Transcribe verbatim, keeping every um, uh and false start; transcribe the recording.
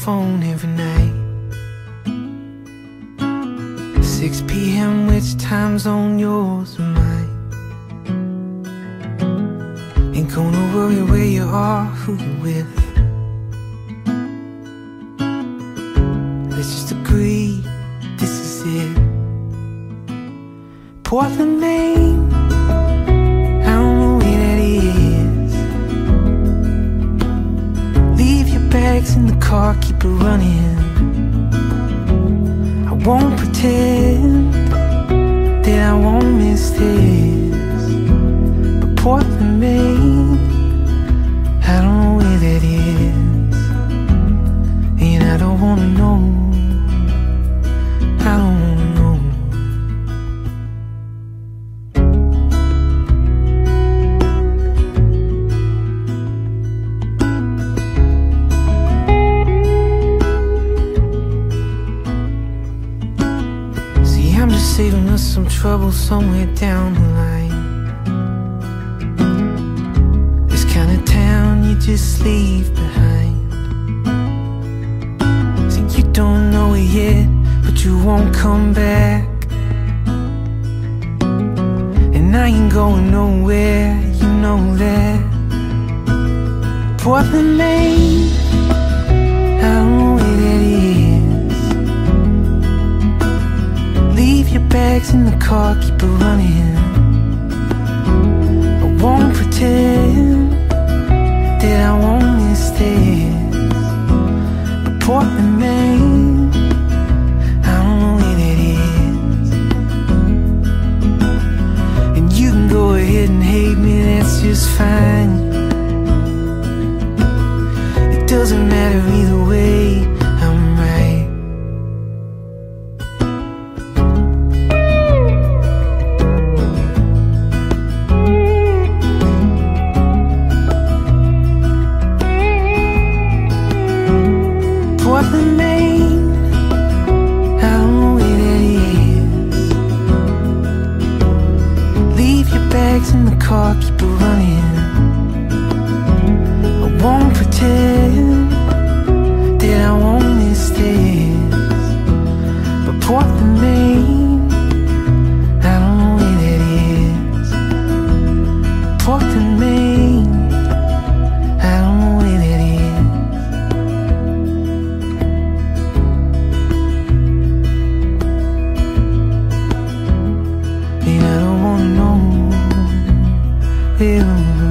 phone every night. six p m, which time zone, yours or mine? Ain't gonna worry where you are, who you with. Let's just agree, this is it. Portland, Maine, I don't know where that is. Leave your bags in the car, keep it running. I won't pretend that I won't miss this. But Portland, Maine, I don't know where that is. And I don't wanna know, I don't wanna know. See, I'm just saving us some trouble somewhere down the line. This kind of town you just leave behind. See, you don't know it yet, but you won't come back. And I ain't going nowhere, you know that. Portland, Maine, I don't know where that is. Leave your bags in the car, keep it running. I won't pretend that I won't miss this. But Portland, Maine, I don't know where that is. And you can go ahead and hate me, that's just fine. It doesn't matter either way, I'm right. Portland, Maine, I don't know where that is. Leave your bags in the car, keep it running. I won't pretend that I won't miss this. But Portland, Maine, I don't know where that is. Portland, Maine, I don't know where that is. And I don't wanna know where I'm